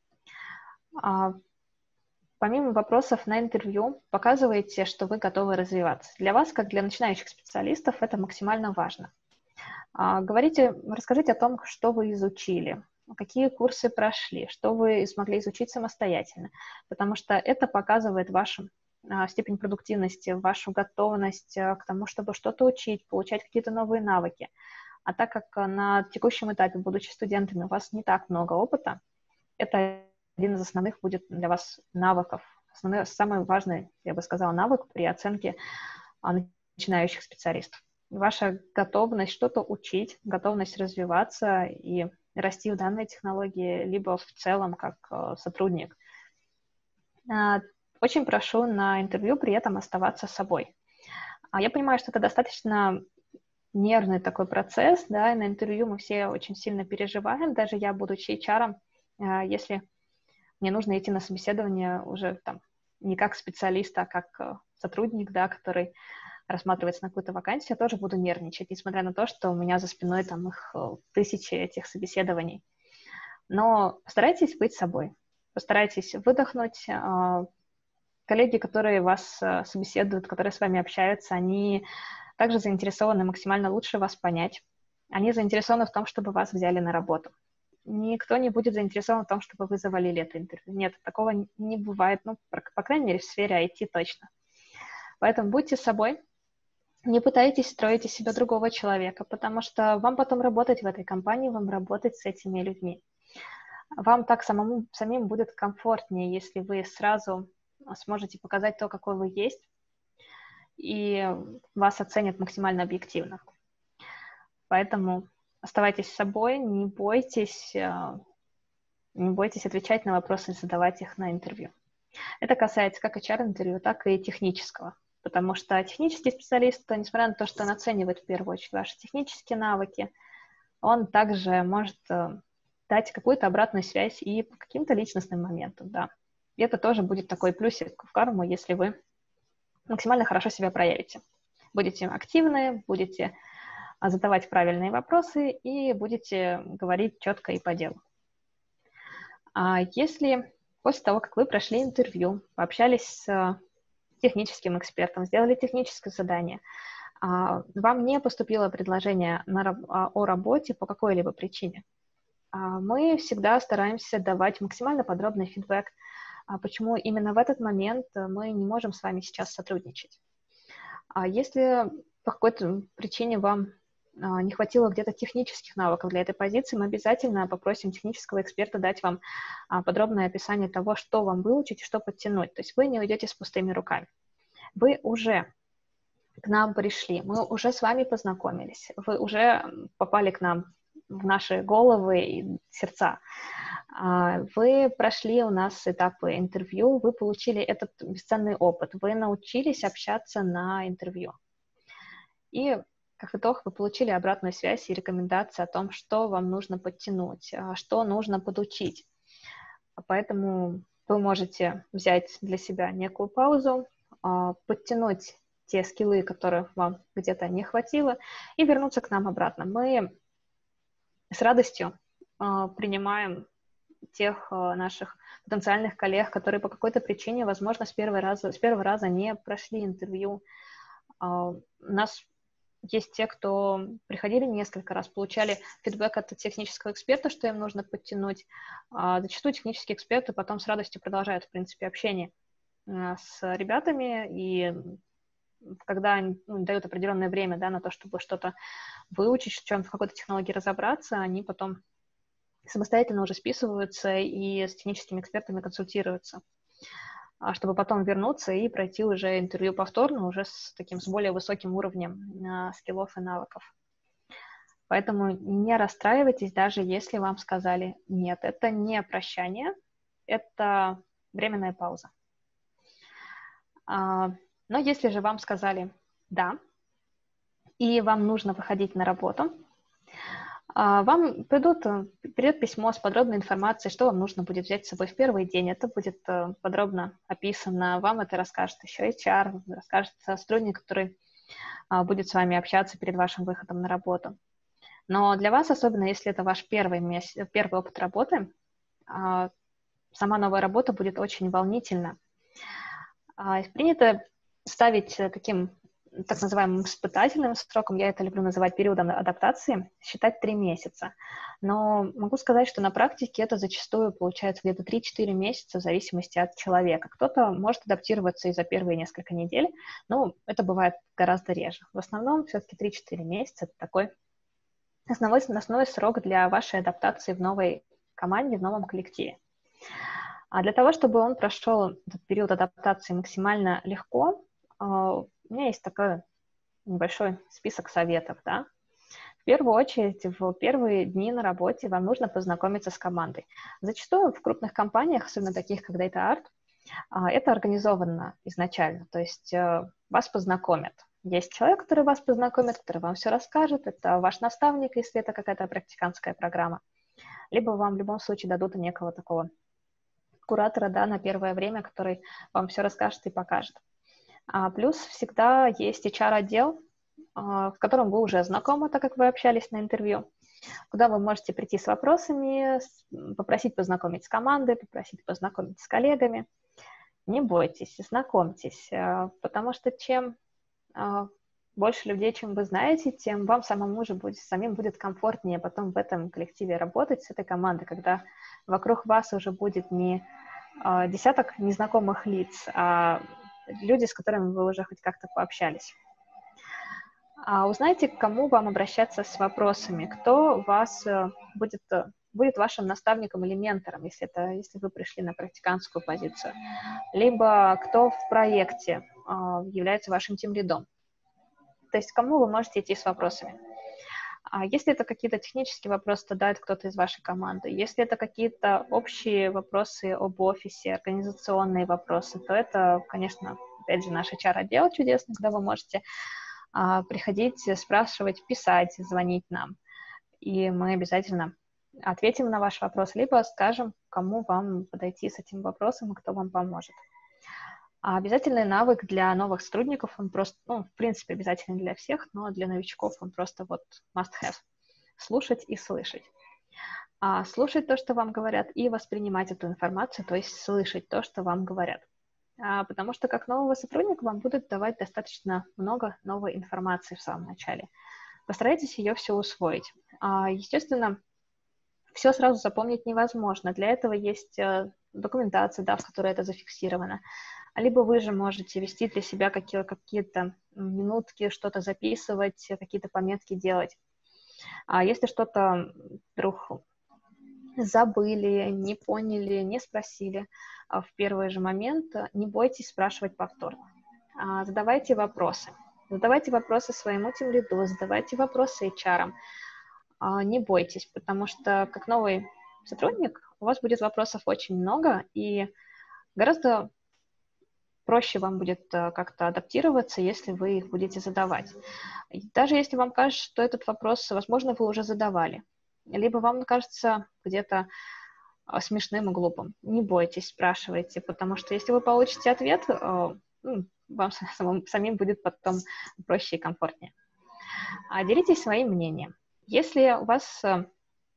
Помимо вопросов на интервью, показывайте, что вы готовы развиваться. Для вас, как для начинающих специалистов, это максимально важно. Расскажите о том, что вы изучили, какие курсы прошли, что вы смогли изучить самостоятельно, потому что это показывает вашу степень продуктивности, вашу готовность к тому, чтобы что-то учить, получать какие-то новые навыки. А так как на текущем этапе, будучи студентами, у вас не так много опыта, это один из основных будет для вас навыков. Самый важный, я бы сказала, навык при оценке начинающих специалистов. Ваша готовность что-то учить, готовность развиваться и расти в данной технологии, либо в целом как сотрудник. Очень прошу на интервью при этом оставаться собой. Я понимаю, что это достаточно нервный такой процесс, да, и на интервью мы все очень сильно переживаем, даже я, будучи HR, если мне нужно идти на собеседование уже там не как специалист, а как сотрудник, да, который рассматривается на какую-то вакансию, я тоже буду нервничать, несмотря на то, что у меня за спиной там их тысячи этих собеседований. Но постарайтесь быть собой, постарайтесь выдохнуть. Коллеги, которые вас собеседуют, которые с вами общаются, они также заинтересованы максимально лучше вас понять. Они заинтересованы в том, чтобы вас взяли на работу. Никто не будет заинтересован в том, чтобы вы завалили это интервью. Нет, такого не бывает, ну, по крайней мере, в сфере IT точно. Поэтому будьте собой, не пытайтесь строить из себя другого человека, потому что вам потом работать в этой компании, вам работать с этими людьми. Вам так самим будет комфортнее, если вы сразу сможете показать то, какой вы есть, и вас оценят максимально объективно. Поэтому оставайтесь собой, не бойтесь отвечать на вопросы и задавать их на интервью. Это касается как HR-интервью, так и технического, потому что технический специалист, несмотря на то, что он оценивает в первую очередь ваши технические навыки, он также может дать какую-то обратную связь и по каким-то личностным моментам, да. И это тоже будет такой плюсик в карму, если вы максимально хорошо себя проявите. Будете активны, будете задавать правильные вопросы и будете говорить четко и по делу. Если после того, как вы прошли интервью, пообщались с техническим экспертом, сделали техническое задание, вам не поступило предложение о работе по какой-либо причине, мы всегда стараемся давать максимально подробный фидбэк, почему именно в этот момент мы не можем с вами сейчас сотрудничать. Если по какой-то причине вам не хватило где-то технических навыков для этой позиции, мы обязательно попросим технического эксперта дать вам подробное описание того, что вам выучить и что подтянуть. То есть вы не уйдете с пустыми руками. Вы уже к нам пришли, мы уже с вами познакомились, вы уже попали к нам в наши головы и сердца. Вы прошли у нас этапы интервью, вы получили этот бесценный опыт, вы научились общаться на интервью. И как итог вы получили обратную связь и рекомендации о том, что вам нужно подтянуть, что нужно подучить. Поэтому вы можете взять для себя некую паузу, подтянуть те скиллы, которых вам где-то не хватило, и вернуться к нам обратно. Мы с радостью принимаем тех наших потенциальных коллег, которые по какой-то причине, возможно, с первого раза не прошли интервью. У нас есть те, кто приходили несколько раз, получали фидбэк от технического эксперта, что им нужно подтянуть. Зачастую технические эксперты потом с радостью продолжают, в принципе, общение с ребятами, и когда они дают определенное время, да, на то, чтобы что-то выучить, в какой-то технологии разобраться, они потом самостоятельно уже списываются и с техническими экспертами консультируются, чтобы потом вернуться и пройти уже интервью повторно, уже с более высоким уровнем скиллов и навыков. Поэтому не расстраивайтесь, даже если вам сказали «нет». Это не прощание, это временная пауза. Но если же вам сказали «да», и вам нужно выходить на работу, вам придет письмо с подробной информацией, что вам нужно будет взять с собой в первый день. Это будет подробно описано. Вам это расскажет еще HR, расскажет сотрудник, который будет с вами общаться перед вашим выходом на работу. Но для вас, особенно если это ваш первый опыт работы, сама новая работа будет очень волнительна. Принято ставить таким так называемым испытательным сроком, я это люблю называть периодом адаптации, считать 3 месяца. Но могу сказать, что на практике это зачастую получается где-то 3-4 месяца в зависимости от человека. Кто-то может адаптироваться и за первые несколько недель, но это бывает гораздо реже. В основном все-таки 3-4 месяца – это такой основной срок для вашей адаптации в новой команде, в новом коллективе. А для того, чтобы он прошел этот период адаптации максимально легко, у меня есть такой небольшой список советов, да. В первую очередь, в первые дни на работе вам нужно познакомиться с командой. Зачастую в крупных компаниях, особенно таких, как Data Art, это организовано изначально, то есть вас познакомят. Есть человек, который вас познакомит, который вам все расскажет, это ваш наставник, если это какая-то практикантская программа. Либо вам в любом случае дадут некого такого куратора, да, на первое время, который вам все расскажет и покажет. Плюс всегда есть HR-отдел, в котором вы уже знакомы, так как вы общались на интервью, куда вы можете прийти с вопросами, попросить познакомить с командой, попросить познакомить с коллегами. Не бойтесь, знакомьтесь, потому что чем больше людей, чем вы знаете, тем вам самим будет комфортнее потом в этом коллективе работать, с этой командой, когда вокруг вас уже будет не десяток незнакомых лиц, а люди, с которыми вы уже хоть как-то пообщались. Узнайте, к кому вам обращаться с вопросами, кто вас будет вашим наставником или ментором, если вы пришли на практикантскую позицию, либо кто в проекте является вашим тимлидом. То есть к кому вы можете идти с вопросами. Если это какие-то технические вопросы, то да, это кто-то из вашей команды. Если это какие-то общие вопросы об офисе, организационные вопросы, то это, конечно, опять же, наш HR-отдел чудесный, куда вы можете приходить, спрашивать, писать, звонить нам. И мы обязательно ответим на ваш вопрос, либо скажем, кому вам подойти с этим вопросом и кто вам поможет. Обязательный навык для новых сотрудников, он просто, в принципе, обязательный для всех, но для новичков он просто must have. Слушать и слышать. Слушать то, что вам говорят, и воспринимать эту информацию, то есть слышать то, что вам говорят. Потому что как нового сотрудника вам будут давать достаточно много новой информации в самом начале. Постарайтесь ее все усвоить. Естественно, все сразу запомнить невозможно. Для этого есть документация, да, в которой это зафиксировано. Либо вы же можете вести для себя какие-то минутки, что-то записывать, какие-то пометки делать. Если что-то вдруг забыли, не поняли, не спросили в первый же момент, не бойтесь спрашивать повторно. Задавайте вопросы. Задавайте вопросы своему тимлиду, задавайте вопросы HR. Не бойтесь, потому что как новый сотрудник у вас будет вопросов очень много, и гораздо проще вам будет как-то адаптироваться, если вы их будете задавать. И даже если вам кажется, что этот вопрос, возможно, вы уже задавали, либо вам кажется где-то смешным и глупым, не бойтесь, спрашивайте, потому что если вы получите ответ, вам самим будет потом проще и комфортнее. Делитесь своим мнением. Если у вас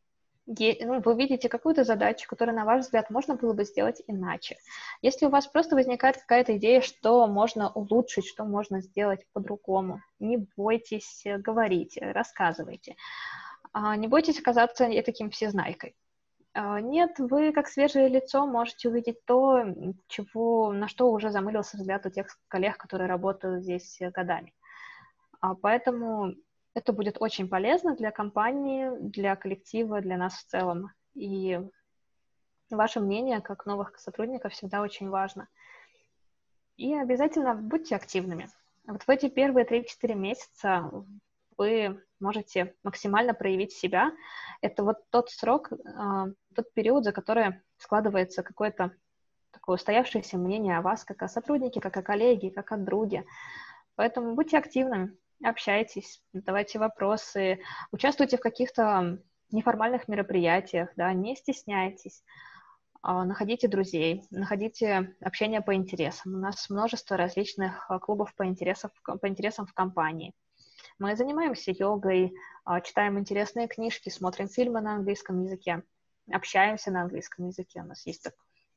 вы видите какую-то задачу, которую, на ваш взгляд, можно было бы сделать иначе. Если у вас просто возникает какая-то идея, что можно улучшить, что можно сделать по-другому, не бойтесь, говорите, рассказывайте. Не бойтесь оказаться таким всезнайкой. Нет, вы, как свежее лицо, можете увидеть то, на что уже замылился взгляд у тех коллег, которые работают здесь годами. Поэтому это будет очень полезно для компании, для коллектива, для нас в целом. И ваше мнение, как новых сотрудников, всегда очень важно. И обязательно будьте активными. Вот в эти первые 3-4 месяца вы можете максимально проявить себя. Это вот тот срок, тот период, за который складывается какое-то такое устоявшееся мнение о вас, как о сотруднике, как о коллеге, как о друге. Поэтому будьте активными, общайтесь, задавайте вопросы, участвуйте в каких-то неформальных мероприятиях, да, не стесняйтесь, находите друзей, находите общение по интересам. У нас множество различных клубов по интересам в компании. Мы занимаемся йогой, читаем интересные книжки, смотрим фильмы на английском языке, общаемся на английском языке. У нас есть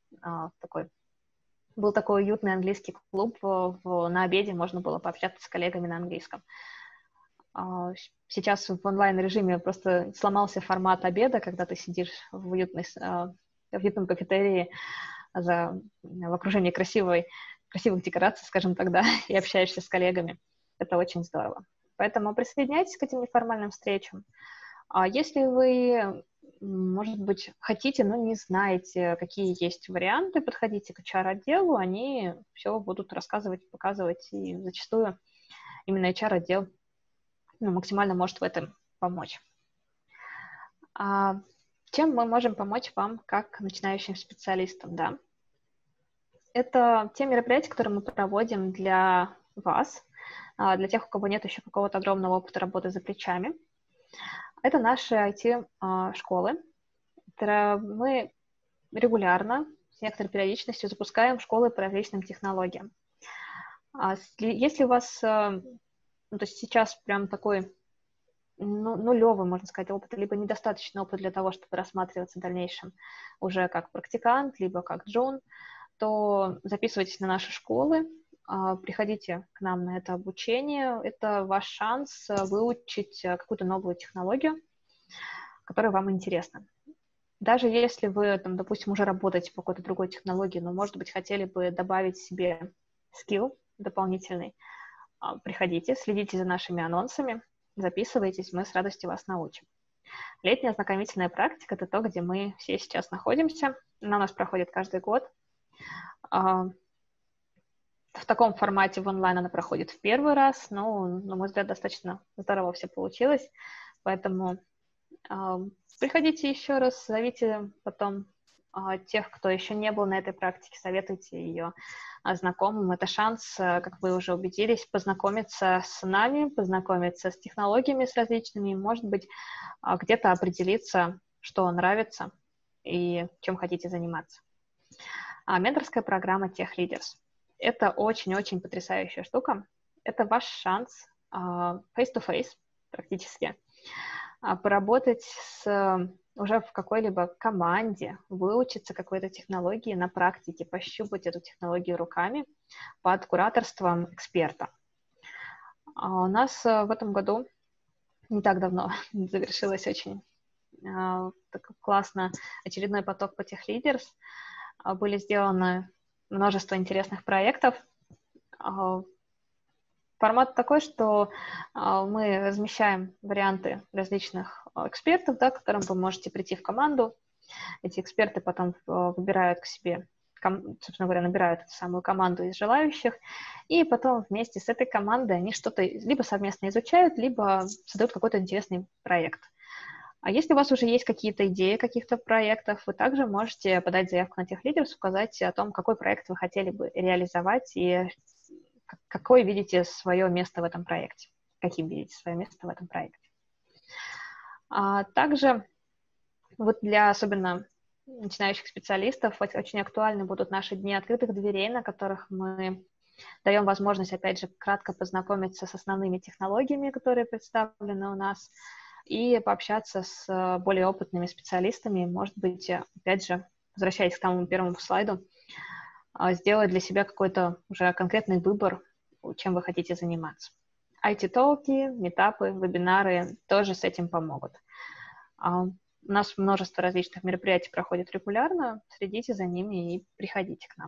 был такой уютный английский клуб, на обеде можно было пообщаться с коллегами на английском. Сейчас в онлайн-режиме просто сломался формат обеда, когда ты сидишь в уютном кафетерии в окружении красивых декораций, скажем так, да, и общаешься с коллегами. Это очень здорово. Поэтому присоединяйтесь к этим неформальным встречам. Если вы, может быть, хотите, но не знаете, какие есть варианты, подходите к HR-отделу, они все будут рассказывать, показывать, и зачастую именно HR-отдел максимально может в этом помочь. Чем мы можем помочь вам, как начинающим специалистам, да? Это те мероприятия, которые мы проводим для вас, для тех, у кого нет еще какого-то огромного опыта работы за плечами. Это наши IT-школы. Мы регулярно, с некоторой периодичностью запускаем школы по различным технологиям. Если у вас, то есть сейчас прям такой нулевый, можно сказать, опыт, либо недостаточный опыт для того, чтобы рассматриваться в дальнейшем уже как практикант, либо как джун, то записывайтесь на наши школы, приходите к нам на это обучение. Это ваш шанс выучить какую-то новую технологию, которая вам интересна. Даже если вы, допустим, уже работаете по какой-то другой технологии, но, может быть, хотели бы добавить себе скилл дополнительный, приходите, следите за нашими анонсами, записывайтесь, мы с радостью вас научим. Летняя ознакомительная практика – это то, где мы все сейчас находимся. Она у нас проходит каждый год. В таком формате в онлайн она проходит в первый раз, но, на мой взгляд, достаточно здорово все получилось. Поэтому приходите еще раз, зовите потом тех, кто еще не был на этой практике, советуйте ее знакомым. Это шанс, как вы уже убедились, познакомиться с нами, познакомиться с технологиями с различными, может быть, где-то определиться, что нравится и чем хотите заниматься. Менторская программа Tech Leaders. Это очень-очень потрясающая штука. Это ваш шанс face-to-face практически поработать уже в какой-либо команде, выучиться какой-то технологии на практике, пощупать эту технологию руками под кураторством эксперта. У нас в этом году, не так давно, завершилось очень классно очередной поток по Tech Leaders. Были сделаны множество интересных проектов. Формат такой, что мы размещаем варианты различных экспертов, да, к которым вы можете прийти в команду. Эти эксперты потом выбирают к себе, собственно говоря, набирают эту самую команду из желающих, и потом вместе с этой командой они что-то либо совместно изучают, либо создают какой-то интересный проект. А если у вас уже есть какие-то идеи каких-то проектов, вы также можете подать заявку на Tech Leaders, указать о том, какой проект вы хотели бы реализовать и какое видите свое место в этом проекте, каким видите свое место в этом проекте. Также вот для особенно начинающих специалистов очень актуальны будут наши дни открытых дверей, на которых мы даем возможность, опять же, кратко познакомиться с основными технологиями, которые представлены у нас, и пообщаться с более опытными специалистами, может быть, опять же, возвращаясь к тому первому слайду, сделать для себя какой-то уже конкретный выбор, чем вы хотите заниматься. IT-толки, митапы, вебинары тоже с этим помогут. У нас множество различных мероприятий проходит регулярно, следите за ними и приходите к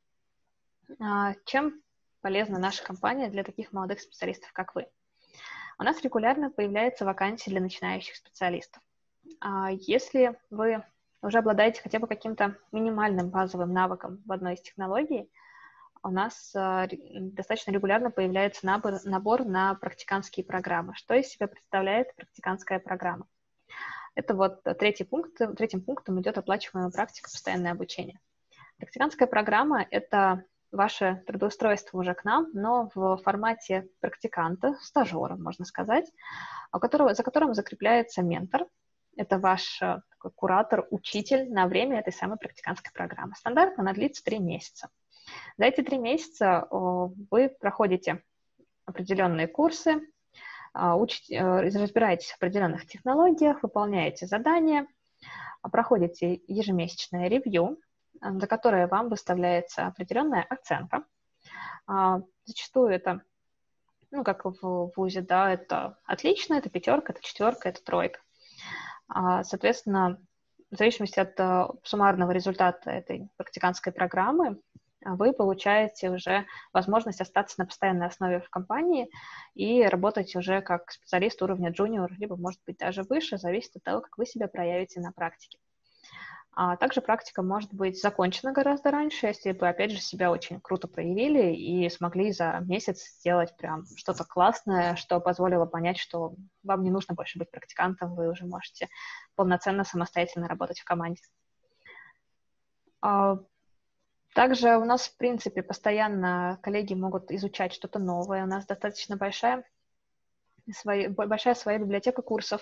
нам. Чем полезна наша компания для таких молодых специалистов, как вы? У нас регулярно появляются вакансии для начинающих специалистов. Если вы уже обладаете хотя бы каким-то минимальным базовым навыком в одной из технологий, у нас достаточно регулярно появляется набор на практикантские программы. Что из себя представляет практикантская программа? Это вот третьим пунктом идет оплачиваемая практика, постоянное обучение. Практикантская программа – это ваше трудоустройство уже к нам, но в формате практиканта, стажера, можно сказать, за которым закрепляется ментор. Это ваш такой куратор, учитель на время этой самой практикантской программы. Стандартно она длится 3 месяца. За эти 3 месяца вы проходите определенные курсы, разбираетесь в определенных технологиях, выполняете задания, проходите ежемесячное ревью, за которое вам выставляется определенная оценка. Зачастую это, как в ВУЗе, да, это отлично, это 5, это 4, это 3. Соответственно, в зависимости от суммарного результата этой практикантской программы, вы получаете уже возможность остаться на постоянной основе в компании и работать уже как специалист уровня junior, либо, может быть, даже выше, зависит от того, как вы себя проявите на практике. Также практика может быть закончена гораздо раньше, если вы, опять же, себя очень круто проявили и смогли за месяц сделать прям что-то классное, что позволило понять, что вам не нужно больше быть практикантом, вы уже можете полноценно самостоятельно работать в команде. Также у нас, в принципе, постоянно коллеги могут изучать что-то новое. У нас достаточно большая своя библиотека курсов.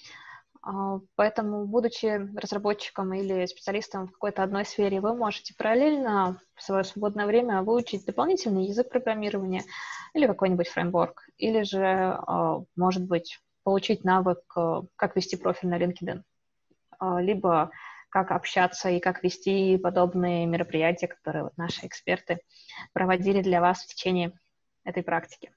Поэтому, будучи разработчиком или специалистом в какой-то одной сфере, вы можете параллельно в свое свободное время выучить дополнительный язык программирования или какой-нибудь фреймворк, или же, может быть, получить навык, как вести профиль на LinkedIn, либо как общаться и как вести подобные мероприятия, которые вот наши эксперты проводили для вас в течение этой практики.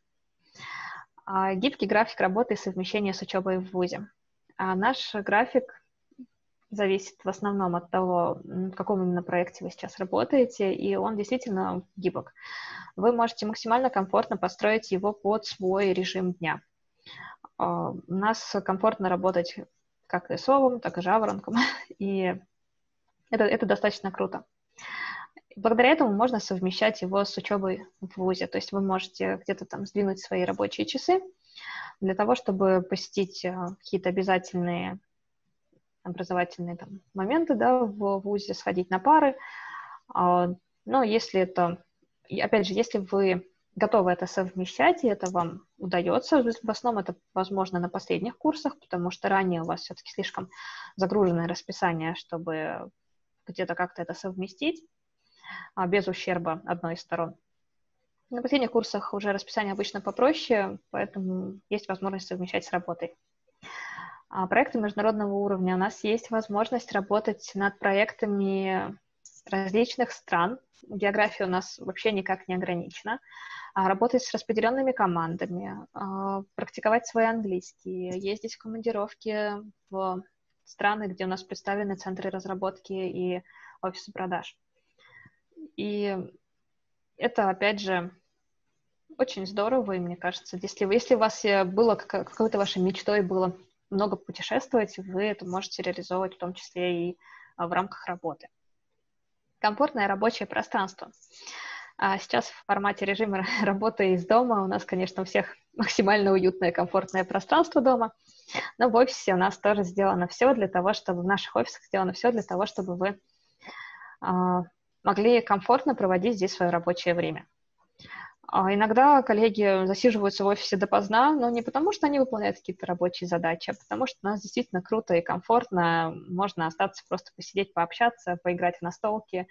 Гибкий график работы и совмещение с учебой в ВУЗе. Наш график зависит в основном от того, в каком именно проекте вы сейчас работаете, и он действительно гибок. Вы можете максимально комфортно построить его под свой режим дня. У нас комфортно работать как и совом, так и жаворонком, и это достаточно круто. Благодаря этому можно совмещать его с учебой в ВУЗе, то есть вы можете где-то там сдвинуть свои рабочие часы для того, чтобы посетить какие-то обязательные образовательные там моменты, да, в ВУЗе, сходить на пары. Но если это, опять же, если вы готовы это совмещать, и это вам удается, в основном это возможно на последних курсах, потому что ранее у вас все-таки слишком загруженное расписание, чтобы где-то как-то это совместить без ущерба одной из сторон. На последних курсах уже расписание обычно попроще, поэтому есть возможность совмещать с работой. Проекты международного уровня. У нас есть возможность работать над проектами различных стран. География у нас вообще никак не ограничена. Работать с распределенными командами, практиковать свой английский, ездить в командировки в страны, где у нас представлены центры разработки и офисы продаж. И это, опять же, очень здорово, и мне кажется, если у вас было какой-то вашей мечтой было много путешествовать, вы это можете реализовывать в том числе и в рамках работы. Комфортное рабочее пространство. Сейчас в формате режима работы из дома у нас, конечно, у всех максимально уютное, комфортное пространство дома, но в офисе у нас тоже сделано все для того, чтобы в наших офисах сделано все для того, чтобы вы могли комфортно проводить здесь свое рабочее время. Иногда коллеги засиживаются в офисе допоздна, но не потому, что они выполняют какие-то рабочие задачи, а потому что у нас действительно круто и комфортно. Можно остаться, просто посидеть, пообщаться, поиграть в настолки,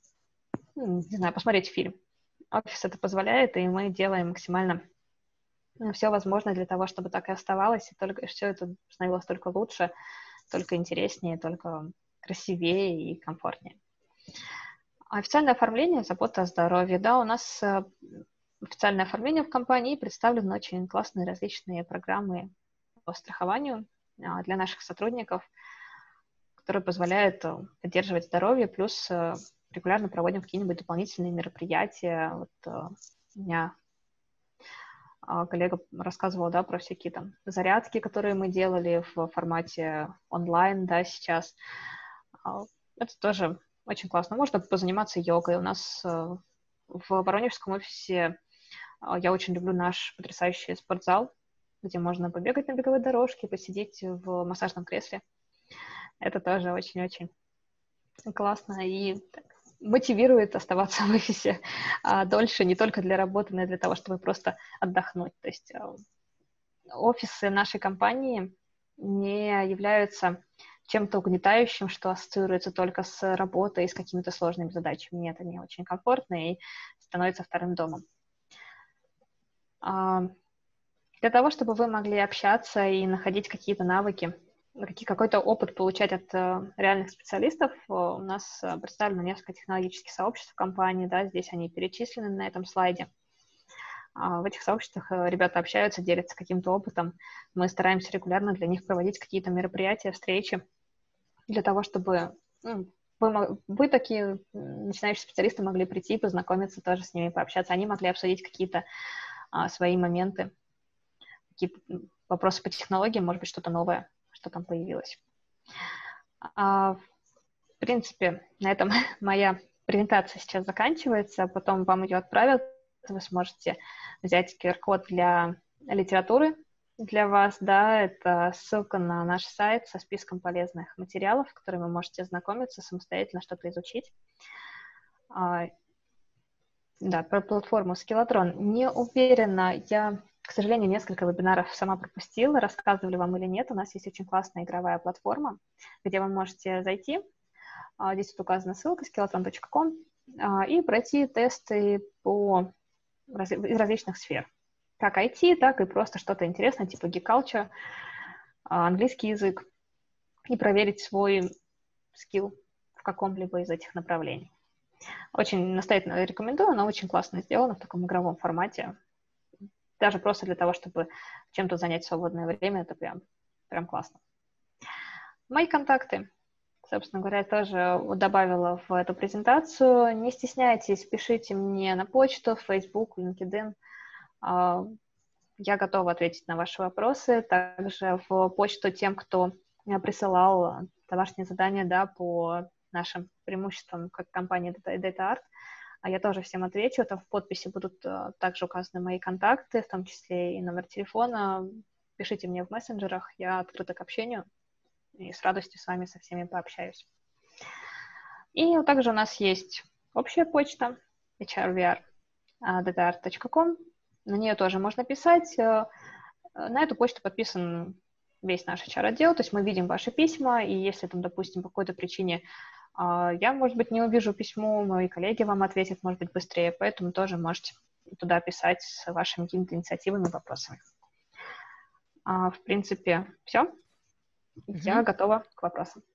не знаю, посмотреть фильм. Офис это позволяет, и мы делаем максимально все возможно для того, чтобы так и оставалось, и только все это становилось только лучше, только интереснее, только красивее и комфортнее. Официальное оформление, забота о здоровье. Да, у нас официальное оформление в компании, представлены очень классные различные программы по страхованию для наших сотрудников, которые позволяют поддерживать здоровье, плюс регулярно проводим какие-нибудь дополнительные мероприятия. Вот у меня коллега рассказывала, да, про всякие там зарядки, которые мы делали в формате онлайн, да, сейчас. Это тоже очень классно. Можно позаниматься йогой. У нас в воронежском офисе я очень люблю наш потрясающий спортзал, где можно побегать на беговой дорожке, посидеть в массажном кресле. Это тоже очень-очень классно и мотивирует оставаться в офисе дольше, не только для работы, но и для того, чтобы просто отдохнуть. То есть офисы нашей компании не являются чем-то угнетающим, что ассоциируется только с работой и с какими-то сложными задачами. Нет, они очень комфортные и становятся вторым домом. Для того, чтобы вы могли общаться и находить какие-то навыки, какой-то опыт получать от реальных специалистов, у нас представлено несколько технологических сообществ в компании, да, здесь они перечислены на этом слайде. В этих сообществах ребята общаются, делятся каким-то опытом. Мы стараемся регулярно для них проводить какие-то мероприятия, встречи, для того, чтобы вы такие начинающие специалисты могли прийти, познакомиться тоже с ними, пообщаться. Они могли обсудить какие-то свои моменты, какие-то вопросы по технологиям, может быть, что-то новое, что там появилось. В принципе, на этом моя презентация сейчас заканчивается, потом вам ее отправят, вы сможете взять QR-код для литературы для вас, да, это ссылка на наш сайт со списком полезных материалов, с которыми вы можете ознакомиться, самостоятельно что-то изучить. Да, про платформу Skillatron. Не уверена, я, к сожалению, несколько вебинаров сама пропустила, рассказывали вам или нет. У нас есть очень классная игровая платформа, где вы можете зайти. Здесь вот указана ссылка skillatron.com и пройти тесты из различных сфер. Как IT, так и просто что-то интересное, типа Geek Culture, английский язык, и проверить свой скилл в каком-либо из этих направлений. Очень настоятельно рекомендую, она очень классно сделана в таком игровом формате. Даже просто для того, чтобы чем-то занять свободное время, это прям классно. Мои контакты, собственно говоря, тоже добавила в эту презентацию. Не стесняйтесь, пишите мне на почту, в Facebook, LinkedIn. Я готова ответить на ваши вопросы. Также в почту тем, кто присылал домашние задания, да, по нашим преимуществам как компании DataArt. Я тоже всем отвечу. Там в подписи будут также указаны мои контакты, в том числе и номер телефона. Пишите мне в мессенджерах, я открыта к общению и с радостью с вами со всеми пообщаюсь. И также у нас есть общая почта hrvr.dataart.com. На нее тоже можно писать. На эту почту подписан весь наш HR-отдел, то есть мы видим ваши письма, и если там, допустим, по какой-то причине я, может быть, не увижу письмо, мои коллеги вам ответят, может быть, быстрее, поэтому тоже можете туда писать с вашими какими-то инициативами, вопросами. В принципе, все. Я готова к вопросам.